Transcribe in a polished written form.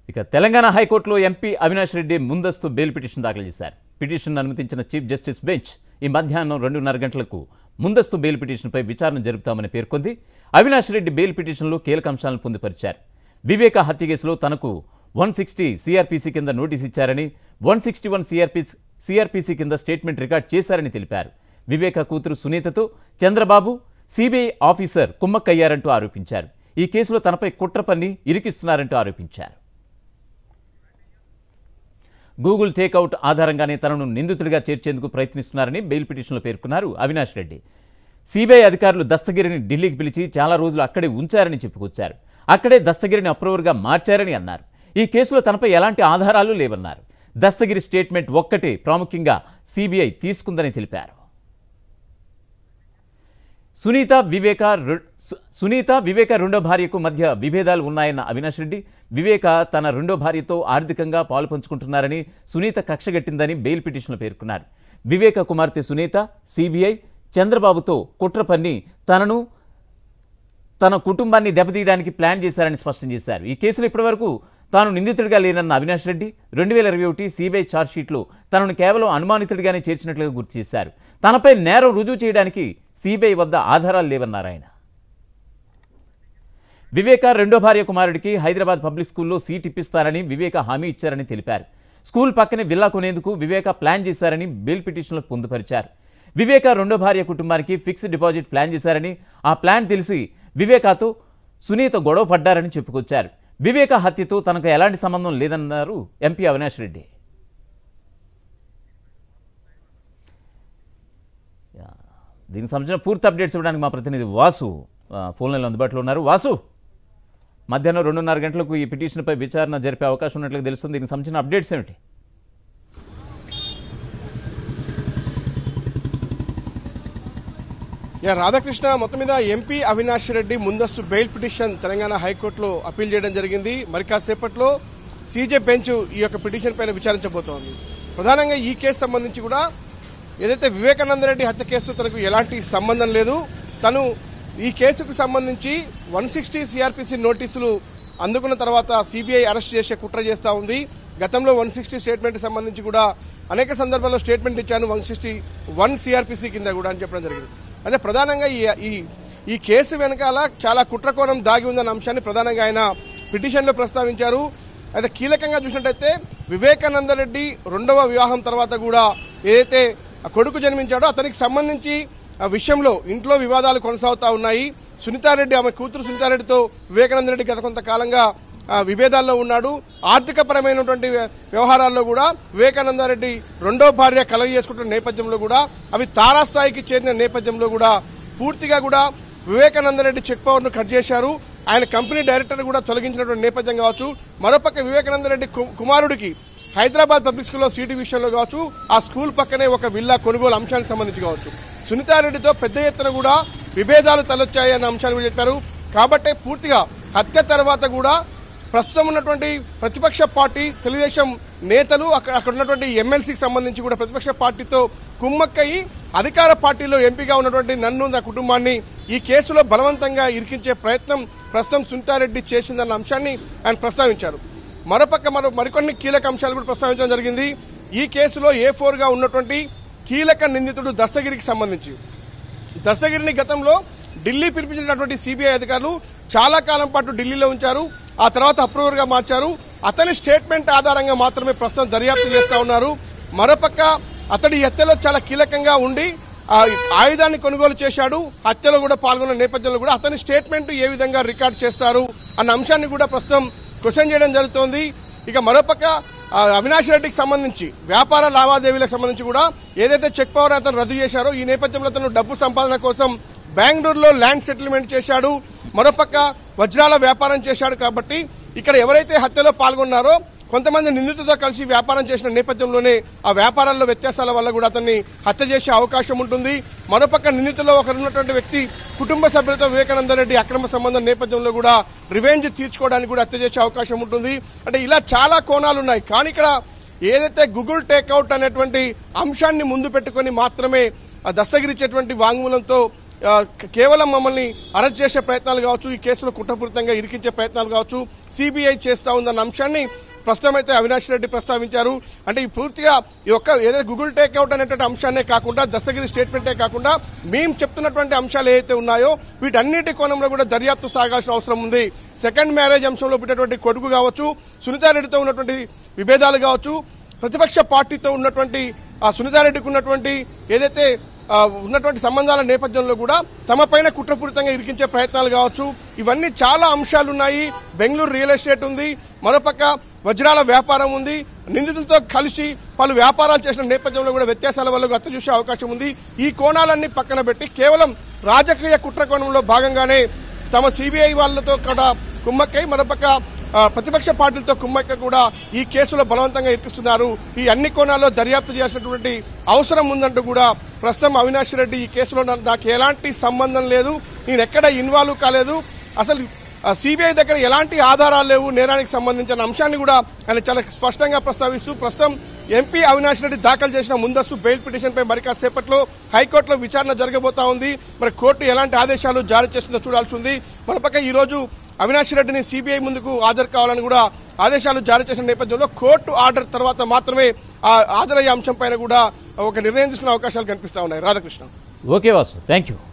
ఇక తెలంగాణ హైకోర్టులో ఎంపీ అవినాష్ రెడ్డి ముందస్తు బెయిల్ పిటిషన్ దాఖలు చేశారు. పిటిషన్ అనుమతించిన చీఫ్ జస్టిస్ బెంచ్ ఈ మధ్యాహ్నం 2:30 గంటలకు ముందస్తు బెయిల్ పిటిషన్పై విచారణ జరుపుతామని పేర్కొంది. అవినాష్ రెడ్డి బెయిల్ పిటిషన్లో కీలక అంశాలను పొందుపరిచారు. వివేక హత్య కేసులో తనకు 160 సిఆర్పిసి కింద నోటీస్ ఇచ్చారని, 161 సిఆర్పిసి కింద స్టేట్మెంట్ రికార్డ్ చేశారని తెలిపారు. వివేక కూతురు సునీతతో చంద్రబాబు సిబిఐ ఆఫీసర్ కుమ్మక్కయ్యారంటూ ఆరోపించారు. ఈ కేసులో తనపై కుట్ర పన్ని ఇరికిస్తున్నారంటూ ఆరోపించారు. గూగుల్ టేక్అవుట్ ఆధారంగానే తనను నిందితుడిగా చేర్చేందుకు ప్రయత్నిస్తున్నారని బెయిల్ పిటిషన్లో పేర్కొన్నారు అవినాష్ రెడ్డి. సిబిఐ అధికారులు దస్తగిరిని ఢిల్లీకి పిలిచి చాలా రోజులు అక్కడే ఉంచారని చెప్పుకొచ్చారు. అక్కడే దస్తగిరిని అప్రూవర్గా మార్చారని అన్నారు. ఈ కేసులో తనపై ఎలాంటి ఆధారాలు లేవన్నారు. దస్తగిరి స్టేట్మెంట్ ఒక్కటే ప్రాముఖ్యంగా సిబిఐ తీసుకుందని తెలిపారు. సునీత వివేక రెండో భార్యకు మధ్య విభేదాలు ఉన్నాయన్న అవినాష్ రెడ్డి, వివేక తన రెండో భార్యతో ఆర్థికంగా పాలు పంచుకుంటున్నారని, సునీత కక్షగట్టిందని బెయిల్ పిటిషన్లో పేర్కొన్నారు. వివేక కుమార్తె సునీత సిబిఐ చంద్రబాబుతో కుట్ర పన్ని తన కుటుంబాన్ని దెబ్బతీయడానికి ప్లాన్ చేశారని స్పష్టం చేశారు. ఈ కేసులో ఇప్పటివరకు తాను నిందితుడిగా లేనన్న అవినాష్ రెడ్డి 2021 సిబిఐ ఛార్జ్షీట్లో తనను కేవలం అనుమానితుడిగానే చేర్చినట్లుగా గుర్తు చేశారు. తనపై నేరం రుజువు చేయడానికి సిబిఐ వద్ద ఆధారాలు లేవన్నారు ఆయన. వివేక రెండో భార్య కుమారుడికి హైదరాబాద్ పబ్లిక్ స్కూల్లో సీట్ ఇప్పిస్తారని వివేక హామీ ఇచ్చారని తెలిపారు. స్కూల్ పక్కనే విల్లా కొనేందుకు వివేక ప్లాన్ చేశారని బెయిల్ పిటిషన్లో పొందుపరిచారు. వివేక రెండో భార్య కుటుంబానికి ఫిక్స్డ్ డిపాజిట్ ప్లాన్ చేశారని, ఆ ప్లాన్ తెలిసి వివేకతో సునీత గొడవ పడ్డారని చెప్పుకొచ్చారు. వివేక హత్యతో తనకు ఎలాంటి సంబంధం లేదన్నారు ఎంపీ అవినాష్ రెడ్డి. దీనికి సంబంధించిన పూర్తి అప్డేట్స్ ఇవ్వడానికి మా ప్రతినిధి వాసు ఫోన్ లైన్లో అందుబాటులో ఉన్నారు. వాసు, మధ్యాహ్నం 2:30 గంటలకు ఈ పిటిషన్పై విచారణ జరిపే అవకాశం ఉన్నట్లుగా తెలుస్తుంది. దీనికి సంబంధించిన అప్డేట్స్ ఏమిటి? రాధాకృష్ణ, మొత్తం మీద ఎంపీ అవినాష్ రెడ్డి ముందస్తు బెయిల్ పిటిషన్ తెలంగాణ హైకోర్టులో అప్పీల్ చేయడం జరిగింది. మరి కాసేపట్లో సీజే బెంచ్ ఈ యొక్క పిటిషన్ పైన విచారించబోతోంది. ప్రధానంగా ఈ కేసు సంబంధించి కూడా ఏదైతే వివేకానందరెడ్డి హత్య కేసుతో తనకు ఎలాంటి సంబంధం లేదు, తను ఈ కేసుకు సంబంధించి 160 సిఆర్పిసి నోటీసులు అందుకున్న తర్వాత సిబిఐ అరెస్ట్ చేసే కుట్ర చేస్తా ఉంది. గతంలో 160 స్టేట్మెంట్ సంబంధించి కూడా అనేక సందర్భాల్లో స్టేట్మెంట్ ఇచ్చాను 161 సిఆర్పిసి కింద కూడా అని చెప్పడం జరిగింది. అదే ప్రధానంగా ఈ కేసు వెనకాల చాలా కుట్రకోణం దాగి ఉందన్న అంశాన్ని ప్రధానంగా ఆయన పిటిషన్లో ప్రస్తావించారు. అయితే కీలకంగా చూసినట్టయితే వివేకానందరెడ్డి రెండవ వివాహం తర్వాత కూడా ఏదైతే కొడుకు జన్మించాడో అతనికి సంబంధించి ఆ విషయంలో ఇంట్లో వివాదాలు కొనసాగుతా ఉన్నాయి. సునీతారెడ్డి, ఆమె కూతురు సునీతారెడ్డితో వివేకానందరెడ్డి గత కొంతకాలంగా విభేదాల్లో ఉన్నాడు. ఆర్థిక పరమైనటువంటి వ్యవహారాల్లో కూడా వివేకానందరెడ్డి రెండో భార్య కలగ చేసుకుంటున్న నేపథ్యంలో కూడా అవి తారాస్థాయికి చేరిన నేపథ్యంలో కూడా పూర్తిగా కూడా వివేకానందరెడ్డి చెక్ పవర్ ను కట్ చేశారు. ఆయన కంపెనీ డైరెక్టర్ కూడా తొలగించినటువంటి నేపథ్యం కావచ్చు. మరోపక్క వివేకానందరెడ్డి కుమారుడికి హైదరాబాద్ పబ్లిక్ స్కూల్లో సీటు విషయంలో కావచ్చు, ఆ స్కూల్ పక్కనే ఒక విల్లా కొనుగోలు అంశానికి సంబంధించి కావచ్చు, సునీతారెడ్డితో పెద్ద ఎత్తున కూడా విభేదాలు తలొచ్చాయన్న అంశాన్ని చెప్పారు. కాబట్టి పూర్తిగా హత్య తర్వాత కూడా ప్రస్తుతం ఉన్నటువంటి ప్రతిపక్ష పార్టీ తెలుగుదేశం నేతలు అక్కడ ఉన్నటువంటి ఎమ్మెల్సీకి సంబంధించి కూడా ప్రతిపక్ష పార్టీతో కుమ్మక్కయి అధికార పార్టీలో ఎంపీగా ఉన్నటువంటి నన్ను నా కుటుంబాన్ని ఈ కేసులో బలవంతంగా ఇరికించే ప్రయత్నం ప్రస్తుతం సునీతారెడ్డి చేసిందన్న అంశాన్ని ఆయన ప్రస్తావించారు. మరోపక్క మరికొన్ని కీలక అంశాలు కూడా ప్రస్తావించడం జరిగింది. ఈ కేసులో A4 గా ఉన్నటువంటి కీలక నిందితుడు దస్తగిరికి సంబంధించి దస్తగిరిని గతంలో ఢిల్లీ పిలిపించినటువంటి సిబిఐ అధికారులు చాలా కాలం పాటు ఢిల్లీలో ఉంచారు. ఆ తర్వాత అప్రూవర్ గా మార్చారు. అతని స్టేట్మెంట్ ఆధారంగా మాత్రమే ప్రస్తుతం దర్యాప్తు చేస్తా ఉన్నారు. మరోపక్క అతడి హత్యలో చాలా కీలకంగా ఉండి ఆయుధాన్ని కొనుగోలు చేశాడు. హత్యలో కూడా పాల్గొన్న నేపథ్యంలో కూడా అతని స్టేట్మెంట్ ఏ విధంగా రికార్డ్ చేస్తారు అన్న అంశాన్ని కూడా ప్రస్తుతం క్వశ్చన్ చేయడం జరుగుతోంది. ఇక మరోపక్క అవినాష్ రెడ్డికి సంబంధించి వ్యాపార లావాదేవీలకు సంబంధించి కూడా ఏదైతే చెక్ పవర్ అతను రద్దు చేశారో ఈ నేపథ్యంలో అతను డబ్బు సంపాదన కోసం బెంగళూరులో ల్యాండ్ సెటిల్మెంట్ చేశాడు. మరోపక్క వజ్రాల వ్యాపారం చేశాడు. కాబట్టి ఇక్కడ ఎవరైతే హత్యలో పాల్గొన్నారో కొంతమంది నిందితులతో కలిసి వ్యాపారం చేసిన నేపథ్యంలోనే ఆ వ్యాపారాల్లో వ్యత్యాసాల వల్ల కూడా అతన్ని హత్య చేసే అవకాశం ఉంటుంది. మరోపక్క నిందితుల్లో ఒకరున్నటువంటి వ్యక్తి కుటుంబ సభ్యులతో వివేకానందరెడ్డి అక్రమ సంబంధం నేపథ్యంలో కూడా రివెంజ్ తీర్చుకోవడానికి కూడా హత్య చేసే అవకాశం ఉంటుంది. అంటే ఇలా చాలా కోణాలు ఉన్నాయి. కానీ ఇక్కడ ఏదైతే గూగుల్ టేక్అవుట్ అనేటువంటి అంశాన్ని ముందు పెట్టుకుని మాత్రమే దస్తగిరిచ్చేటువంటి వాంగ్మూలంతో కేవలం మమ్మల్ని అరెస్ట్ చేసే ప్రయత్నాలు కావచ్చు, ఈ కేసులో కుట్రపూరితంగా ఇరికించే ప్రయత్నాలు కావచ్చు సిబిఐ చేస్తా ఉందన్న అంశాన్ని ప్రస్తుతం అయితే అవినాష్ రెడ్డి ప్రస్తావించారు. అంటే ఈ పూర్తిగా ఈ యొక్క ఏదైతే గూగుల్ టేక్అవుట్ అనేటువంటి అంశాన్నే కాకుండా దస్తగిరి స్టేట్మెంటే కాకుండా మేము చెప్తున్నటువంటి అంశాలు ఏవైతే ఉన్నాయో వీటన్నిటి కోణంలో కూడా దర్యాప్తు సాగాల్సిన అవసరం ఉంది. సెకండ్ మ్యారేజ్ అంశంలో పెట్టినటువంటి కొడుకు కావచ్చు, సునీతారెడ్డితో ఉన్నటువంటి విభేదాలు కావచ్చు, ప్రతిపక్ష పార్టీతో ఉన్నటువంటి సునీతారెడ్డికి ఉన్నటువంటి ఏదైతే ఉన్నటువంటి సంబంధాల నేపథ్యంలో కూడా తమపైన కుట్రపూరితంగా ఇరికించే ప్రయత్నాలు కావచ్చు, ఇవన్నీ చాలా అంశాలు ఉన్నాయి. బెంగళూరు రియల్ ఎస్టేట్ ఉంది, మరోపక్క వజ్రాల వ్యాపారం ఉంది, నిందితులతో కలిసి పలు వ్యాపారాలు చేసిన నేపథ్యంలో కూడా వ్యత్యాసాల వల్ల అత్త చూసే అవకాశం ఉంది. ఈ కోణాలన్నీ పక్కన పెట్టి కేవలం రాజకీయ కుట్ర కోణంలో భాగంగానే తమ సిబిఐ వాళ్లతో కూడా కుమ్మక్కై మరోపక్క ప్రతిపక్ష పార్టీలతో కుమ్మక్క కూడా ఈ కేసులో బలవంతంగా ఇరికిస్తున్నారు. ఈ అన్ని కోణాల్లో దర్యాప్తు చేయాల్సినటువంటి అవసరం ఉందంటూ కూడా ప్రస్తుతం అవినాష్ రెడ్డి ఈ కేసులో నాకు ఎలాంటి సంబంధం లేదు, నేను ఎక్కడ ఇన్వాల్వ్ కాలేదు, అసలు సిబిఐ దగ్గర ఎలాంటి ఆధారాలు లేవు నేరానికి సంబంధించిన అంశాన్ని కూడా ఆయన చాలా స్పష్టంగా ప్రస్తావిస్తూ ప్రస్తుతం ఎంపీ అవినాష్ రెడ్డి దాఖలు చేసిన ముందస్తు బెయిల్ పిటిషన్ పై మరి కాసేపట్లో హైకోర్టులో విచారణ జరగబోతా ఉంది. మరి కోర్టు ఎలాంటి ఆదేశాలు జారీ చేస్తుందో చూడాల్సి ఉంది. మరోపక్క ఈ రోజు అవినాష్ రెడ్డిని సిబిఐ ముందుకు హాజరు కావాలని కూడా ఆదేశాలు జారీ చేసిన నేపథ్యంలో కోర్టు ఆర్డర్ తర్వాత మాత్రమే హాజరయ్యే అంశం పైన కూడా ఒక నిర్ణయం తీసుకునే అవకాశాలు కనిపిస్తా ఉన్నాయి. Radhakrishna. Okay Vasu, thank you.